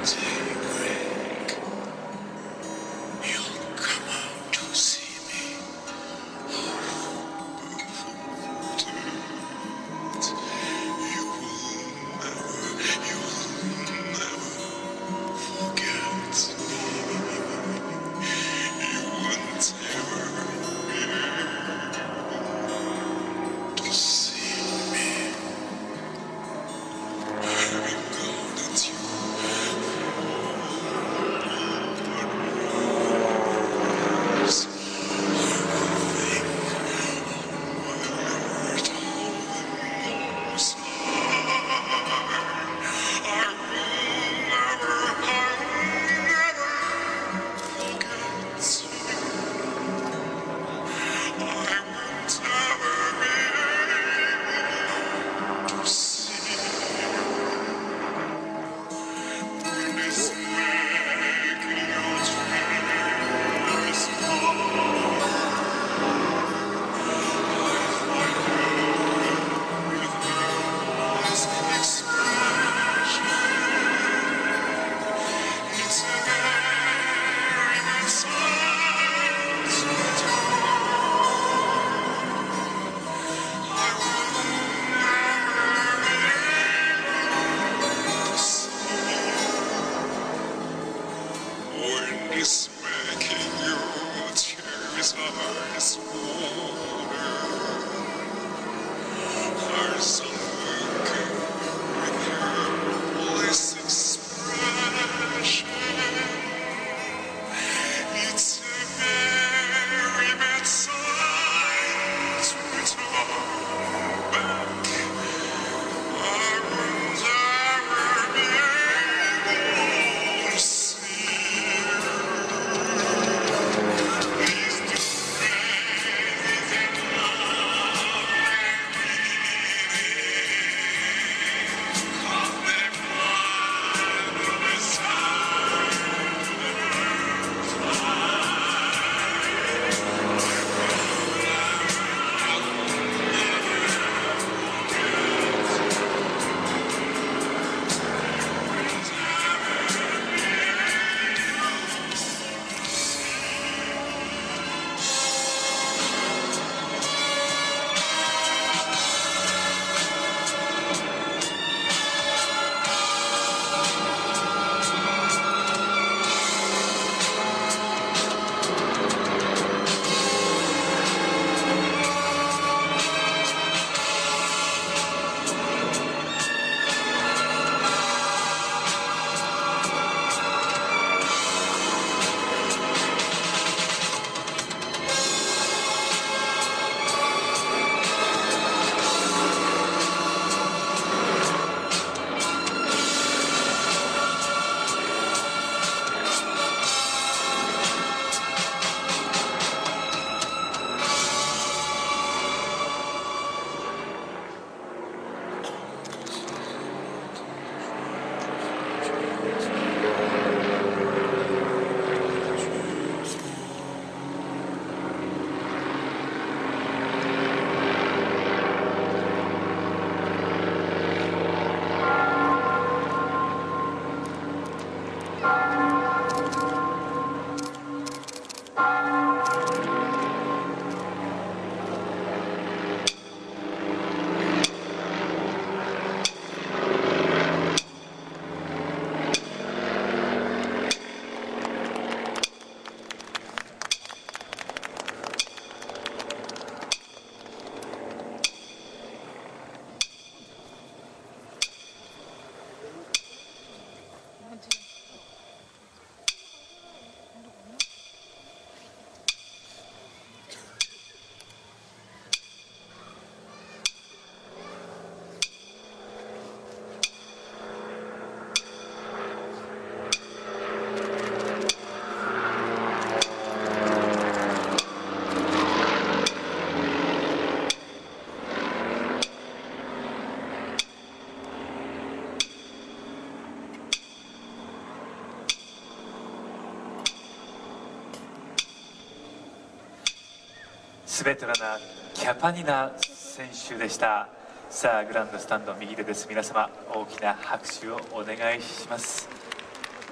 スベトラナ・キャパニナ選手でした。さあグランドスタンド右手です。皆様大きな拍手をお願いします。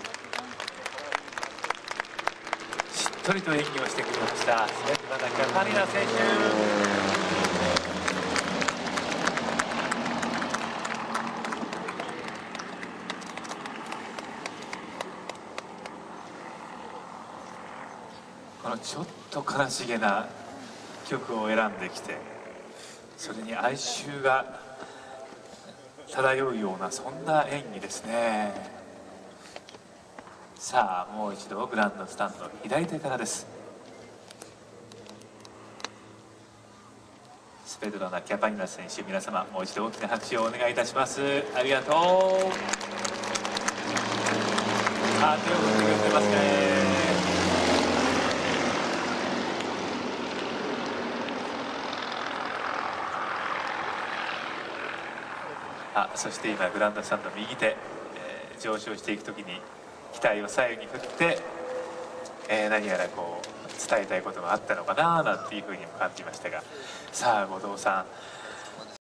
とりと演技をしてくれましたスベトラナ・キャパニナ選手。このちょっと悲しげな曲を選んできて、それに哀愁が漂うようなそんな演技ですね。さあもう一度グランドスタンド左手からです。スベトラナ・キャパニナ選手、皆様もう一度大きな拍手をお願いいたします。ありがとう。手を振ってくれてますね。そして今グランドスタンド右手、上昇していく時に額を左右に振って、何やらこう伝えたいことがあったのかななんていうふうにも感じましたが、さあ後藤さん、